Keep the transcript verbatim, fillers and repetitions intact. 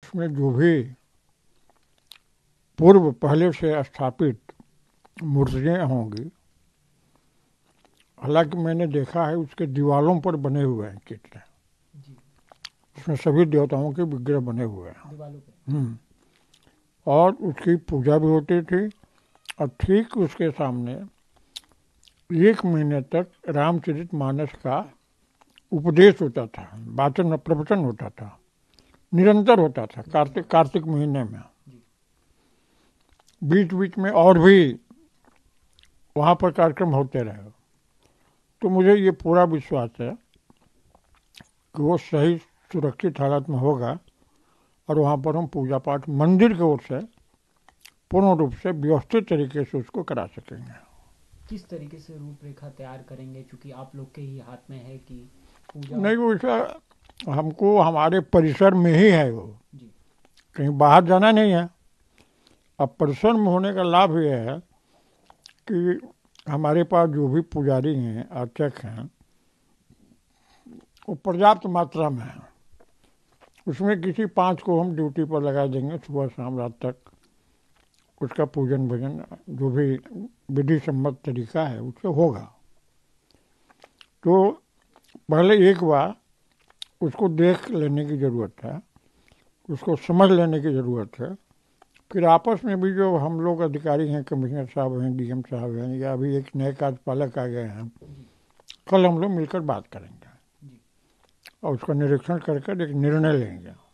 उसमें जो भी पूर्व पहले से स्थापित मूर्तियाँ होंगी, हालांकि मैंने देखा है उसके दीवालों पर बने हुए हैं चित्र, उसमें सभी देवताओं के विग्रह बने हुए हैं दीवालों पे। हम्म और उसकी पूजा भी होती थी। और ठीक उसके सामने एक महीने तक रामचरितमानस का उपदेश होता था, वाचन प्रवचन होता था, निरंतर होता था कार्तिक कार्तिक महीने में। बीच बीच में और भी वहाँ पर कार्यक्रम होते रहे। तो मुझे ये पूरा विश्वास है कि वो सही सुरक्षित हालत में होगा और वहाँ पर हम पूजा पाठ मंदिर की ओर से पूर्ण रूप से व्यवस्थित तरीके से उसको करा सकेंगे। किस तरीके से रूपरेखा तैयार करेंगे, क्योंकि आप लोग के ही हाथ में है कि पूजा? नहीं, वो ऐसा हमको हमारे परिसर में ही है, वो जी। कहीं बाहर जाना नहीं है। अब परिसर में होने का लाभ ये है कि हमारे पास जो भी पुजारी हैं, अर्चक हैं, वो पर्याप्त मात्रा में है। उसमें किसी पांच को हम ड्यूटी पर लगा देंगे, सुबह शाम रात तक उसका पूजन भजन जो भी विधि सम्मत तरीका है उससे होगा। तो पहले एक बार उसको देख लेने की ज़रूरत है, उसको समझ लेने की ज़रूरत है। फिर आपस में भी जो हम लोग अधिकारी हैं, कमिश्नर साहब हैं, डीएम साहब हैं, या अभी एक नए कार्यपालक आ गए हैं, कल हम लोग मिलकर बात करेंगे और उसका निरीक्षण करके एक निर्णय लेंगे।